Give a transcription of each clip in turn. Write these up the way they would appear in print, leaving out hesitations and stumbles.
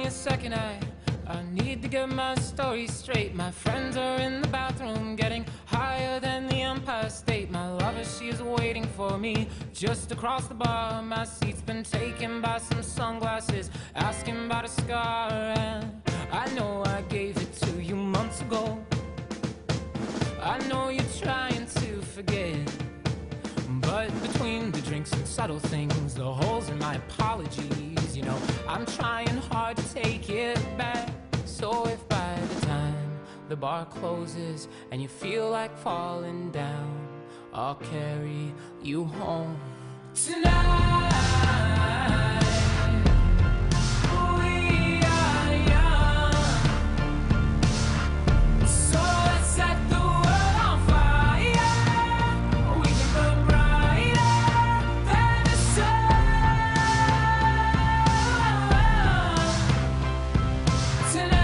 a second, I need to get my story straight. My friends are in the bathroom getting higher than the Empire State. My lover, she is waiting for me just across the bar. My seat's been taken by some sunglasses, asking about a scar. And I know I gave it to you months ago. I know you're trying to forget, but between the drinks and subtle things, the holes in my apologies, you know, I'm trying hard to take it back. So if by the time the bar closes and you feel like falling down, I'll carry you home tonight. We are young, so let's set the world on fire. We can burn brighter than the sun tonight.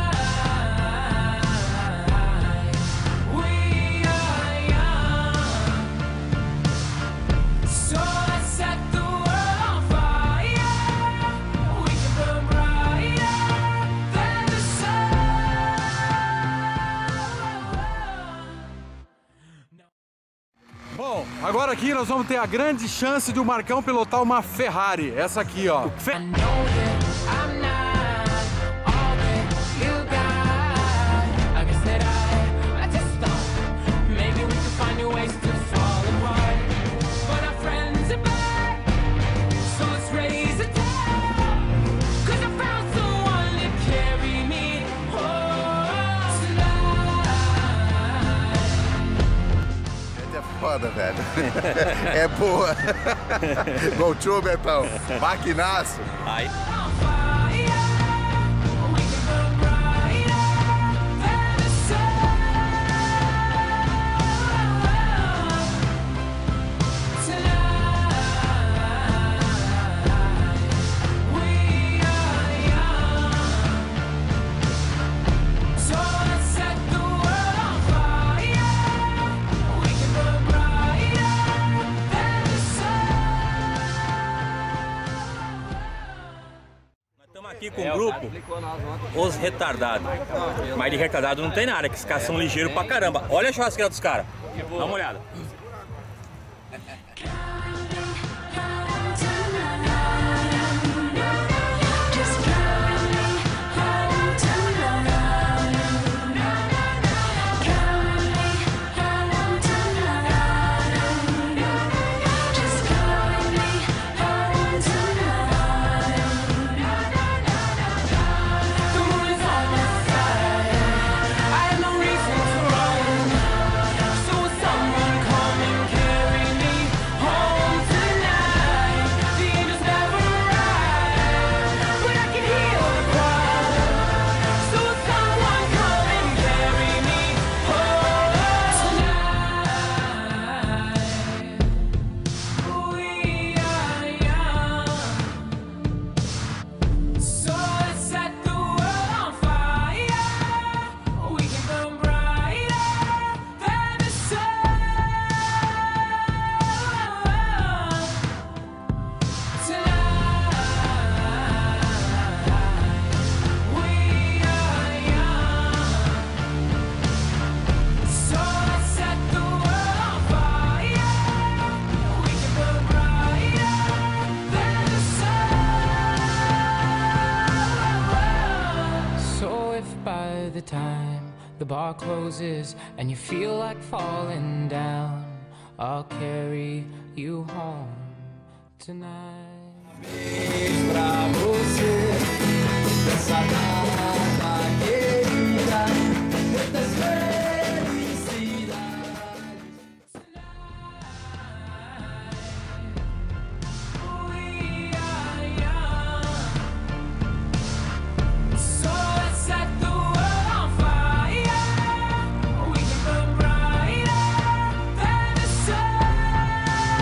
Bom, agora aqui nós vamos ter a grande chance de o Marcão pilotar uma Ferrari. Essa aqui, ó. Foda, velho. É boa. Voltou, Betão. Maquinaço. Aí. Aqui com o grupo, os retardados. Mas de retardado não tem nada, que esses caras são ligeiros pra caramba. Olha a churrasqueira dos caras. Dá uma olhada. The time the bar closes and you feel like falling down, I'll carry you home tonight. Beijo pra você, dessa data querida, muitas felicidades. We are young, so let's set the world on fire. We can burn brighter than the sun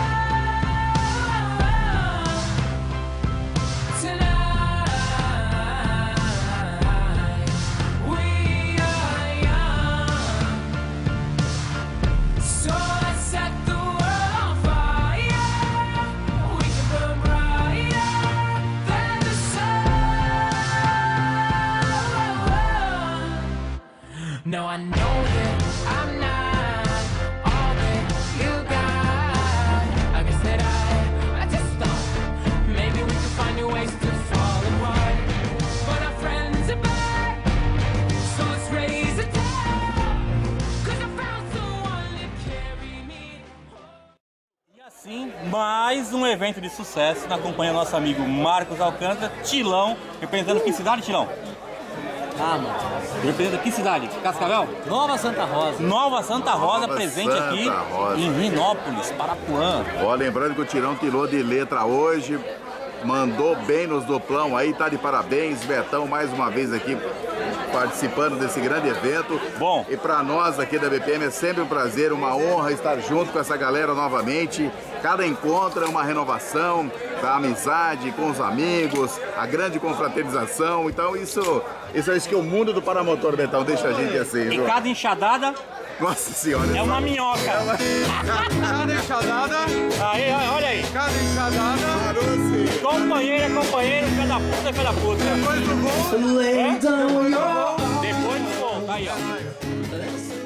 tonight. We are young. I know that I'm not all that you got. I guess that I just thought maybe we could find new ways to fall apart. But our friends are back, so let's raise a town, 'cause I found someone to carry me. E assim, mais um evento de sucesso na companhia do nosso amigo Marcos Alcântara, Tilão, representando que cidade, Tilão? Ah, mano. Representa que cidade? Cascavel? Nova Santa Rosa. Nova Santa Rosa, Nova presente Santa aqui Rosa. em Rinópolis, Parapuã. Ó, lembrando que o Tirão tirou de letra hoje, mandou bem nos duplão aí, tá de parabéns. Betão mais uma vez aqui participando desse grande evento. Bom. E para nós aqui da BPM é sempre um prazer, uma honra estar junto com essa galera novamente. Cada encontro é uma renovação da amizade com os amigos, a grande confraternização. Então isso é isso que o mundo do paramotor, Betão, deixa a gente assim. E viu? cada enxadada Nossa senhora. é uma minhoca. Cada enxadada, Aí, olha aí. cada enxadada, Companheiro é companheiro, pé da puta é pé da puta. depois do voo. Depois do voo, tá aí, ó.